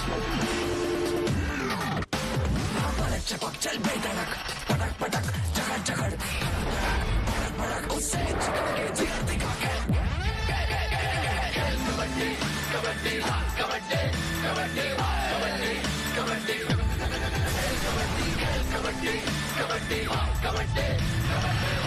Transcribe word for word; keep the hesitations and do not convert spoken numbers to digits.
चिपक चल बेधड़क, पटक पटक झगड़ झगड़, भड़क भड़क उससे चिपक के जिगर दिखा के। खेल कबड्डी कबड्डी हाँ कबड्डी कबड्डी हाँ कबड्डी कबड्डी खेल कबड्डी खेल कबड्डी कबड्डी हाँ कबड्डी कबड्डी